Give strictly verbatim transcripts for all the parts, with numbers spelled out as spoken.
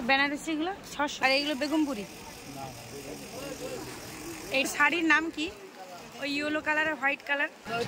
বেনারসিগুলো ছশো, আর এইগুলো বেগমপুরি। এই শাড়ির নাম কি? ওই ইয়েলো কালার আর হোয়াইট কালার।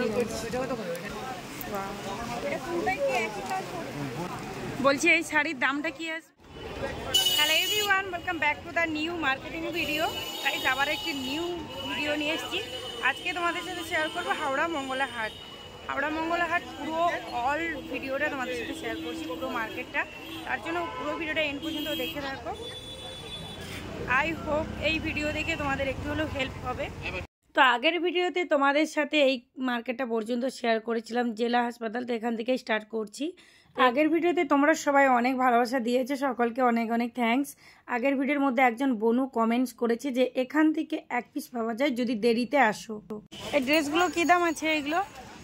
বলছি এই শাড়ির দামটা কি আছে? Hello everyone, welcome back to the new marketing video. তাই আবার একটি নিউ ভিডিও নিয়ে এসেছি। আজকে তোমাদের সাথে শেয়ার করবো হাওড়া মঙ্গলা হাট। হাওড়া মঙ্গলা হাট পুরো অল ভিডিওটা তোমাদের সাথে শেয়ার করছি, পুরো মার্কেটটা। তার জন্য পুরো ভিডিওটা এন্ড পর্যন্ত দেখে রাখো। আই হোপ এই ভিডিও দেখে তোমাদের একটু হলেও হেল্প হবে। তো আগের ভিডিওতে তোমাদের সাথে এই মার্কেটটা পর্যন্ত শেয়ার করেছিলাম, জেলা হাসপাতাল। তো এখান থেকেই স্টার্ট করছি। আগের ভিডিওতে তোমরা সবাই অনেক ভালোবাসা দিয়েছে, সকলকে অনেক অনেক থ্যাঙ্কস। আগের ভিডিওর মধ্যে একজন বনু কমেন্টস করেছে যে এখান থেকে এক পিস পাওয়া যায় যদি দেরিতে আসো। এই ড্রেসগুলো কি দাম আছে? এগুলো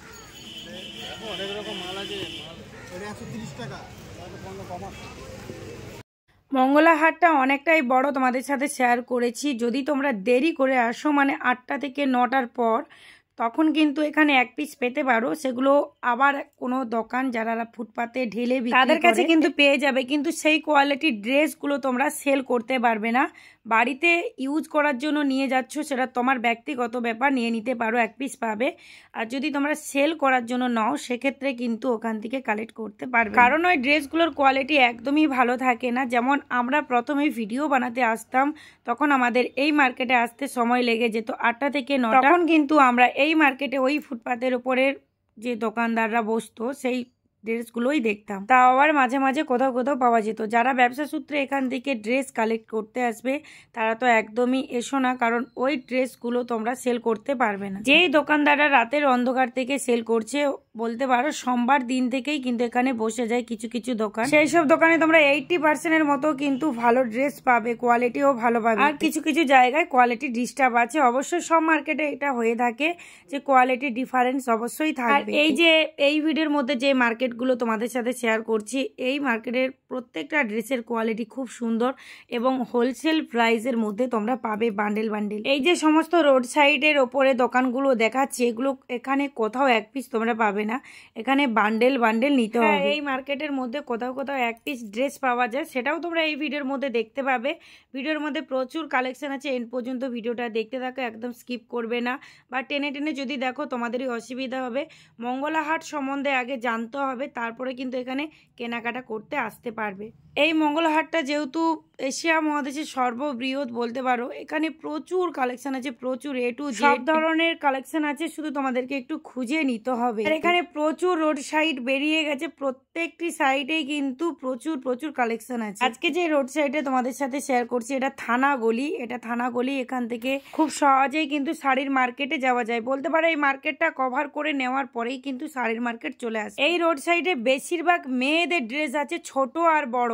মঙ্গলা হাটটা অনেকটাই বড়, তোমাদের সাথে শেয়ার করেছি। যদি তোমরা দেরি করে আসো, মানে আটটা থেকে নটার পর, তখন কিন্তু এখানে এক পিস পেতে পারো। সেগুলো আবার কোনো দোকান যারা ফুটপাতে ঢেলে তাদের কাছে কিন্তু পেয়ে যাবে, কিন্তু সেই কোয়ালিটির ড্রেসগুলো তোমরা সেল করতে পারবে না। বাড়িতে ইউজ করার জন্য নিয়ে যাচ্ছ, সেটা তোমার ব্যক্তিগত ব্যাপার, নিয়ে নিতে পারো, এক পিস পাবে। আর যদি তোমরা সেল করার জন্য নাও, সেক্ষেত্রে কিন্তু ওখান থেকে কালেক্ট করতে পারবে, কারণ ওই ড্রেসগুলোর কোয়ালিটি একদমই ভালো থাকে না। যেমন আমরা প্রথমে ভিডিও বানাতে আসতাম, তখন আমাদের এই মার্কেটে আসতে সময় লেগে যেত আটটা থেকে নটা। তখন কিন্তু আমরা এই মার্কেটে ওই ফুটপাতের উপরের যে দোকানদাররা বসতো, সেই ড্রেসগুলোই দেখতাম। তাও আবার মাঝে মাঝে কোথাও কোথাও পাওয়া যেত। যারা ব্যবসা সূত্রে এখান থেকে ড্রেস কালেক্ট করতে আসবে, তারা তো একদমই এসো না, কারণ ওই ড্রেসগুলো তোমরা সেল করতে পারবে না। যেই দোকানদাররা রাতের অন্ধকার থেকে সেল করছে, বলতে পারো সোমবার দিন থেকেই কিন্তু এখানে বসে যায় কিছু কিছু দোকান। সেই সব দোকানে তোমরা এইটি পার্সেন্টের মতো কিন্তু ভালো ড্রেস পাবে, কোয়ালিটিও ভালো পাবে। আর কিছু কিছু জায়গায় কোয়ালিটি ডিস্টার্ব আছে। অবশ্যই সব মার্কেটে এটা হয়ে থাকে যে কোয়ালিটি ডিফারেন্স অবশ্যই থাকবে। এই যে এই ভিডিওর মধ্যে যে মার্কেট গুলো তোমাদের সাথে শেয়ার করছি, এই মার্কেটের প্রত্যেকটা ড্রেসের কোয়ালিটি খুব সুন্দর এবং হোলসেল প্রাইসের মধ্যে তোমরা পাবে বান্ডেল বান্ডেল। এই যে সমস্ত রোড সাইডের ওপরে দোকানগুলো দেখাচ্ছে, এগুলো এখানে কোথাও এক পিস তোমরা পাবে না, এখানে বান্ডেল বান্ডেল নিতে হবে। এই মার্কেটের মধ্যে কোথাও কোথাও এক পিস ড্রেস পাওয়া যায়, সেটাও তোমরা এই ভিডিওর মধ্যে দেখতে পাবে। ভিডিওর মধ্যে প্রচুর কালেকশন আছে, এন্ড পর্যন্ত ভিডিওটা দেখতে থাকো, একদম স্কিপ করবে না। বা টেনে টেনে যদি দেখো তোমাদেরই অসুবিধা হবে। মঙ্গলা হাট সম্বন্ধে আগে জানতে হবে, তারপরে কিন্তু এখানে কেনাকাটা করতে আসতে পারবে। এই মঙ্গলা হাটটা যেহেতু এশিয়া মহাদেশের সর্ববৃহৎ বলতে পারো, এখানে প্রচুর কালেকশন আছে, প্রচুর এ টু সব ধরনের কালেকশন আছে, শুধু তোমাদেরকে একটু খুঁজে নিতে হবে। আর এখানে প্রচুর রোড সাইড বেরিয়ে গেছে, প্রত্যেকটি সাইডেই কিন্তু প্রচুর প্রচুর কালেকশন আছে। আজকে যে রোড সাইডে তোমাদের সাথে শেয়ার করছি, এটা থানা গলি। এটা থানা গলি, এখান থেকে খুব সহজেই কিন্তু শাড়ির মার্কেটে যাওয়া যায়। বলতে পারো এই মার্কেটটা কভার করে নেওয়ার পরেই কিন্তু শাড়ির মার্কেট চলে আসে। এই রোড সাইডে বেশিরভাগ মেয়েদের ড্রেস আছে, ছোট আর বড়।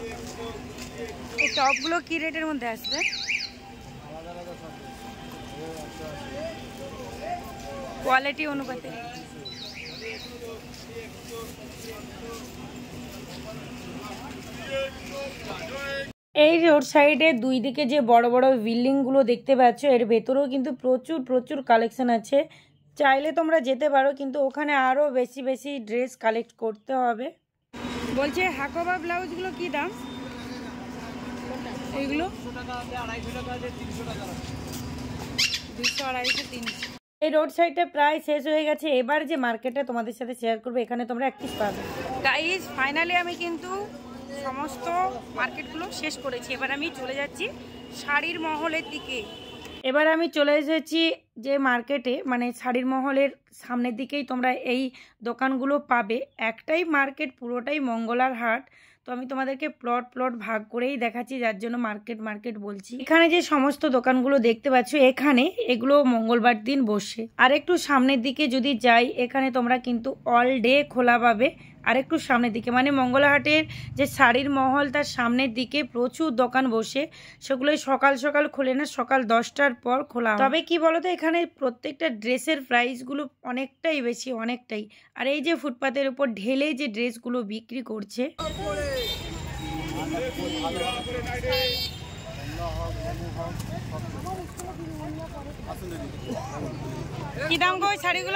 এই টপগুলো কি রেটের মধ্যে আসবে? কোয়ালিটি অনুপাতে এই রোড সাইডে দুই দিকে যে বড় বড় বিল্ডিং গুলো দেখতে পাচ্ছ, এর ভেতরেও কিন্তু প্রচুর প্রচুর কালেকশন আছে। চাইলে তোমরা যেতে পারো, কিন্তু ওখানে আরো বেশি বেশি ড্রেস কালেক্ট করতে হবে। বলছে হাকোবা ব্লাউজগুলো কি দাম? এইগুলো দুশো আড়াইশো তিনশো। এই রোড সাইডটা প্রায় শেষ হয়ে গেছে। এবার যে মার্কেটটা তোমাদের সাথে শেয়ার করবো, এখানে তোমরা এক পিস পাবে। গাইস ফাইনালি আমি কিন্তু সমস্ত মার্কেটগুলো শেষ করেছি। এবার আমি চলে যাচ্ছি শাড়ির মহলের দিকে। এবার আমি চলে এসেছি যে মার্কেটে, মানে শাড়ির মহলের সামনের দিকেই তোমরা এই দোকানগুলো পাবে। একটাই মার্কেট, পুরোটাই মঙ্গলার হাট। তো আমি তোমাদেরকে প্লট প্লট ভাগ করেই দেখাচ্ছি, যার জন্য মার্কেট মার্কেট বলছি। এখানে যে সমস্ত দোকানগুলো দেখতে পাচ্ছ, এখানে এগুলো মঙ্গলবার দিন বসে। আর একটু সামনের দিকে যদি যাই, এখানে তোমরা কিন্তু অল ডে খোলা পাবে। আর একটু সামনের দিকে, মানে মঙ্গলা হাটের যে শাড়ির মহল, তার সামনের দিকে প্রচুর দোকান বসে। সেগুলোই সকাল সকাল খোলে না, সকাল দশটার পর খোলা। তবে কি বলতো, এখানে প্রত্যেকটা ড্রেসের প্রাইসগুলো অনেকটাই বেশি, অনেকটাই। আর এই যে ফুটপাতের উপর ঢেলে যে ড্রেসগুলো বিক্রি করছে, কি দাম গো শাড়িগুলো?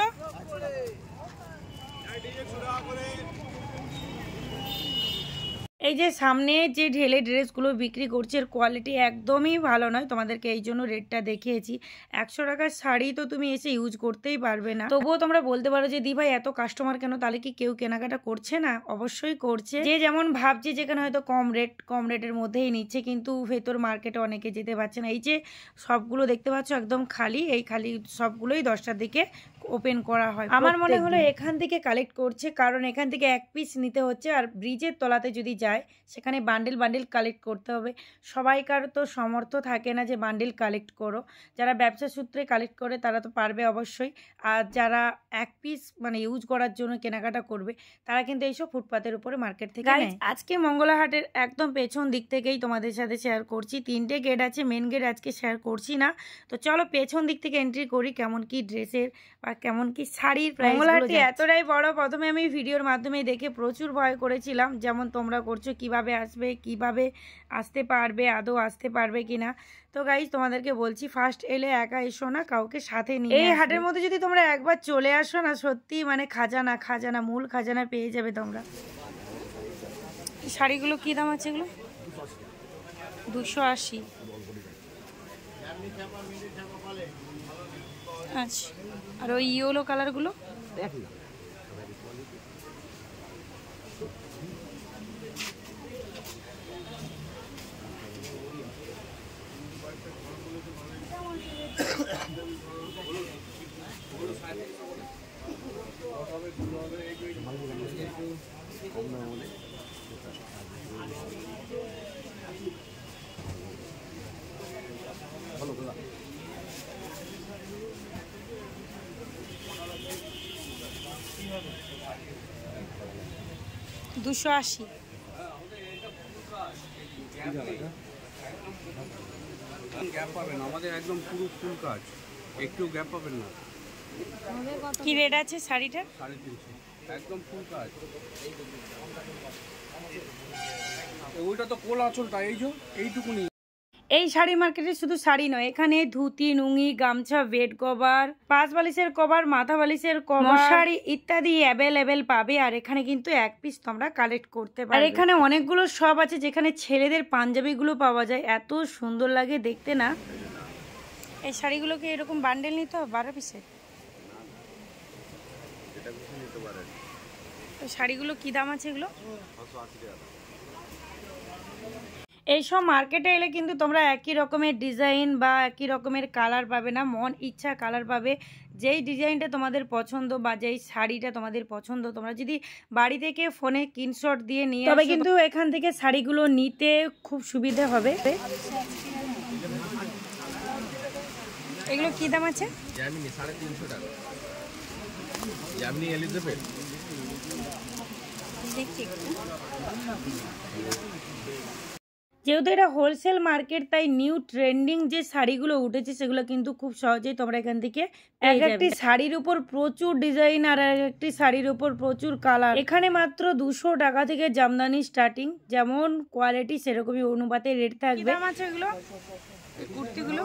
এই যে সামনে যে ঢেলে ড্রেসগুলো বিক্রি করছে এর কোয়ালিটি একদমই ভালো নয়, তোমাদেরকে এই জন্য রেটটা দেখিয়েছি। একশো টাকার শাড়ি তো তুমি এসে ইউজ করতেই পারবে না। তবুও তোমরা বলতে পারো যে দি ভাই এত কাস্টমার কেন, তাহলে কি কেউ কেনাকাটা করছে না? অবশ্যই করছে। যে যেমন ভাবছে যেখানে হয়তো কম রেট কম রেটের মধ্যেই নিচ্ছে, কিন্তু ভেতর মার্কেটে অনেকে যেতে পারছে না। এই যে সবগুলো দেখতে পাচ্ছ একদম খালি, এই খালি সবগুলোই দশটার দিকে ওপেন করা হয়। আমার মনে হলো এখান থেকে কালেক্ট করছে, কারণ এখান থেকে এক পিস নিতে হচ্ছে। আর ব্রিজের তলাতে যদি যায় সেখানে বান্ডেল বান্ডেল কালেক্ট করতে হবে। সবাইকার তো সমর্থ থাকে না যে বান্ডেল কালেক্ট করো। যারা ব্যবসা সূত্রে কালেক্ট করে তারা তো পারবে অবশ্যই, আর যারা এক পিস মানে ইউজ করার জন্য কেনাকাটা করবে তারা কিন্তু এইসব ফুটপাতের উপরে মার্কেট থেকে নেয়। আজকে মঙ্গলা হাটের একদম পেছন দিক থেকেই তোমাদের সাথে শেয়ার করছি। তিনটে গেট আছে, মেন গেট আজকে শেয়ার করছি না। তো চলো পেছন দিক থেকে এন্ট্রি করি, কেমন কি ড্রেসের বা কেমন কি শাড়ির প্রাইস। মঙ্গলা হাটটি এতটাই বড়, প্রথমে আমি ভিডিওর মাধ্যমে দেখে প্রচুর ভয় করেছিলাম, যেমন তোমরা করছো, কিভাবে আসবে, কিভাবে আসতে পারবে, আদৌ আসতে পারবে কিনা। তো গাইজ তোমাদেরকে বলছি, ফার্স্ট এলে একা এসো না, কাউকে সাথে নিয়ে। এই হাটের মধ্যে যদি তোমরা একবার চলে আসো না, সত্যি মানে খাজানা খাজানা মূল খাজানা পেয়ে যাবে তোমরা। শাড়িগুলো কি দাম আছে এগুলো? দুশো আশি। আচ্ছা, আর ওই ইয়েলো কালারগুলো দুশো আশি। গ্যাপ পাবেন, আমাদের একদম পুরো ফুল কাজ, একটু গ্যাপ পাবেন না। কি রেট আছে শাড়িটা? সাড়ে তিনশো, একদম ফুল কাজ। ওইটা তো কোল আঁচলটা, এই যে এইটুকুনি। এই শাড়ি মার্কেটে শুধু শাড়ি নয়, এখানে ধুতি, নুঙ্গি, গামছা, বেড কভার, পাঁচ বালিশের কভার, মাথা বালিশের কভার, শাড়ি ইত্যাদি অ্যাভেলেবেল পাবে। আর এখানে কিন্তু এক পিস তোমরা কালেক্ট করতে পারবে। আর এখানে অনেকগুলো শপ আছে যেখানে ছেলেদের পাঞ্জাবিগুলো পাওয়া যায়, এত সুন্দর লাগে দেখতে না। এই শাড়িগুলোকে এরকম বান্ডেল নিতে হবে বারো পিসের। শাড়িগুলো কি দাম আছে এগুলো? এইসব মার্কেটে এলে কিন্তু তোমরা একই রকমের ডিজাইন বা একই রকমের কালার পাবে না, মন ইচ্ছা কালার পাবে। যেই ডিজাইনটা তোমাদের পছন্দ বা যেই শাড়িটা তোমাদের পছন্দ, তোমরা যদি বাড়ি থেকে ফোনে স্ক্রিনশট দিয়ে নিয়ে তবে কিন্তু এখান থেকে শাড়িগুলো নিতে খুব সুবিধা হবে। এগুলো কি দাম আছে? জামিনি সাড়ে তিনশো টাকা। জামিনি এলিজাবেথ দেখছি। যেহেতু এটা হোলসেল মার্কেট, তাই নিউ ট্রেন্ডিং যে শাড়িগুলো উঠেছে সেগুলো কিন্তু খুব সহজেই তোমরা এখান থেকে এক একটি শাড়ির উপর প্রচুর ডিজাইন আর এক একটি শাড়ির উপর প্রচুর কালার। এখানে মাত্র দুশো টাকা থেকে জামদানি স্টার্টিং, যেমন কোয়ালিটি সেরকমই অনুপাতে রেট থাকবে। দাম আছে এগুলো কুর্তিগুলো?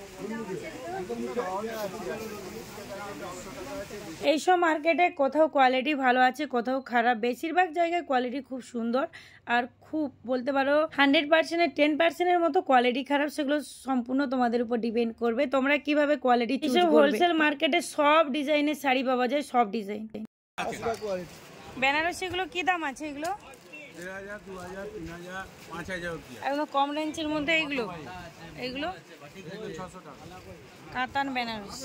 এইসব মার্কেটে কোথাও কোয়ালিটি ভালো আছে, কোথাও খারাপ। বেশিরভাগ জায়গায় কোয়ালিটি খুব সুন্দর, আর খুব বলতে পারো হান্ড্রেড পার্সেন্টের টেন পার্সেন্টের মতো কোয়ালিটি খারাপ। সেগুলো সম্পূর্ণ তোমাদের উপর ডিপেন্ড করবে তোমরা কিভাবে কোয়ালিটি চুজ করবে। হোলসেল মার্কেটে সব ডিজাইনের শাড়ি পাওয়া যায়, সব ডিজাইন। বেনারসি এগুলো কি দাম আছে এগুলো? একদম কম রেঞ্জের মধ্যে এগুলো এগুলো কাতান বেনারসি।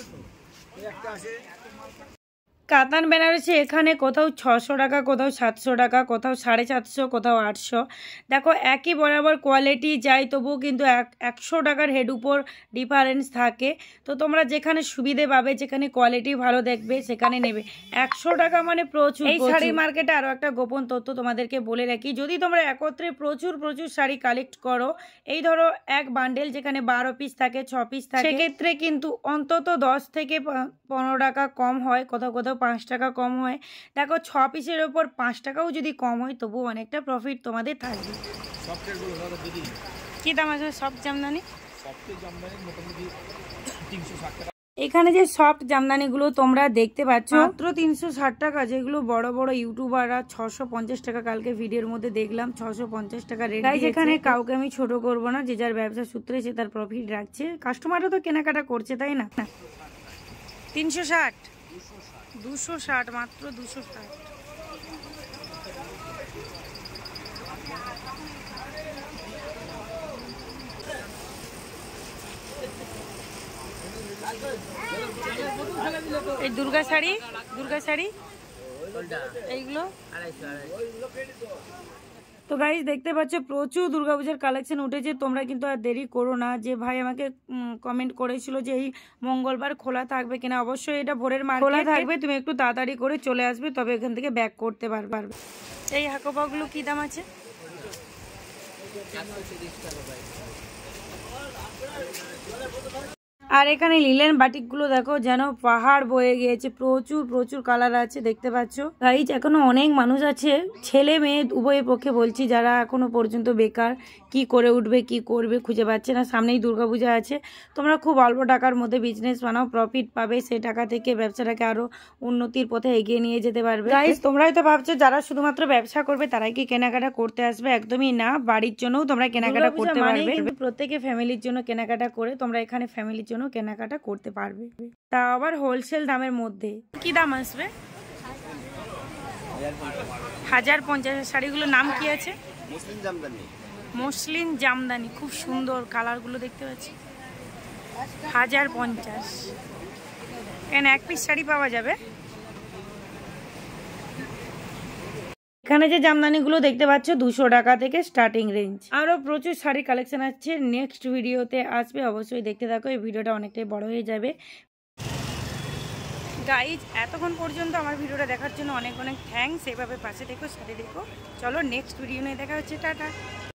কাতান বেনারসি এখানে কোথাও ছশো টাকা, কোথাও সাতশো টাকা, কোথাও সাড়ে সাতশো, কোথাও আটশো। দেখো একই বরাবর কোয়ালিটি যায়, তবুও কিন্তু এক একশো টাকার হেড উপর ডিফারেন্স থাকে। তো তোমরা যেখানে সুবিধে পাবে, যেখানে কোয়ালিটি ভালো দেখবে সেখানে নেবে। একশো টাকা মানে প্রচুর। এই শাড়ি মার্কেটে আরও একটা গোপন তথ্য তোমাদেরকে বলে রাখি, যদি তোমরা একত্রে প্রচুর প্রচুর শাড়ি কালেক্ট করো, এই ধরো এক বান্ডেল যেখানে বারো পিস থাকে, ছ পিস থাকে, সেক্ষেত্রে কিন্তু অন্তত দশ থেকে পনেরো টাকা কম হয়, কোথাও কোথাও পাঁচ টাকা কম হয়। দেখো ছ পিসের ওপর পাঁচ টাকাও যদি কম হয় তবু অনেকটা প্রফিট তোমাদের থাকবে। কি দাম আছে সব জামদানি? সবচেয়ে জামদানি মোটামুটি তিনশো ষাট টাকা। এখানে যে সফট জামদানিগুলো তোমরা দেখতে পাচ্ছ মাত্র তিনশো ষাট টাকা, যেগুলো বড় বড় ইউটিউবাররা ছশো পঞ্চাশ টাকা, কালকে ভিডিওর মধ্যে দেখলাম ছশো পঞ্চাশ টাকা রেট। এখানে কাউকে আমি ছোট করব না, যে যার ব্যবসা সূত্রে সে তার প্রফিট রাখছে, কাস্টমারও তো কেনাকাটা করছে, তাই না? তিনশো ষাট দুশো ষাট মাত্র দুশো ষাট। এই দুর্গা শাড়ি, দুর্গা শাড়ি এইগুলো তো গাইস দেখতে পাচ্ছ প্রচুর দুর্গাপূজার কালেকশন উঠেছে। তোমরা কিন্তু আর দেরি করো না। যে ভাই আমাকে কমেন্ট করেছিল যে এই মঙ্গলবার খোলা থাকবে কিনা, অবশ্যই এটা ভোরের মার্কেট খোলা থাকবে, তুমি একটু তাড়াতাড়ি করে চলে আসবে, তবে এখান থেকে ব্যাক করতে পারবে। এই হাকোবাগুলো কি দাম আছে? আর এখানে লিলেন বাটিকগুলো দেখো যেন পাহাড় বয়ে গিয়েছে, প্রচুর প্রচুর কালার আছে দেখতে পাচ্ছ। গাইজ এখনো অনেক মানুষ আছে, ছেলে মেয়ে উভয়ের পক্ষে বলছি, যারা এখনো পর্যন্ত বেকার, কি করে উঠবে কি করবে খুঁজে পাচ্ছে না। সামনেই দুর্গাপূজা আছে, তোমরা খুব অল্প টাকার মধ্যে বিজনেস বানাও, প্রফিট পাবে, সেই টাকা থেকে ব্যবসাটাকে আরো উন্নতির পথে এগিয়ে নিয়ে যেতে পারবে। গাইজ তোমরা হয়তো ভাবছো যারা শুধুমাত্র ব্যবসা করবে তারাই কি কেনাকাটা করতে আসবে, একদমই না। বাড়ির জন্যও তোমরা কেনাকাটা করতে পারবে, প্রত্যেকে ফ্যামিলির জন্য কেনাকাটা করে তোমরা এখানে ফ্যামিলির জন্য কেনাকাটা করতে পারবে, তা আবার হোলসেল দামের মধ্যে। কি দাম আসবে? হাজার পঞ্চাশ। শাড়িগুলোর নাম কি আছে? মুসলিম জামদানি। মুসলিম জামদানি, খুব সুন্দর কালারগুলো দেখতে পাচ্ছি। হাজার পঞ্চাশ। এখানে এক পিস শাড়ি পাওয়া যাবে। এখানে যে জামদানিগুলো দেখতে পাচ্ছ দুশো টাকা থেকে স্টার্টিং রেঞ্জ। আরো প্রচুর শাড়ি কালেকশন আছে, নেক্সট ভিডিওতে আসবে, অবশ্যই দেখতে থাকো। এই ভিডিওটা অনেকটাই বড় হয়ে যাবে। গাইজ এতক্ষণ পর্যন্ত আমার ভিডিওটা দেখার জন্য অনেক অনেক থ্যাঙ্কস। এভাবে পাশে দেখো, সাথে দেখো। চলো নেক্সট ভিডিও নিয়ে দেখা হচ্ছে, টাটা।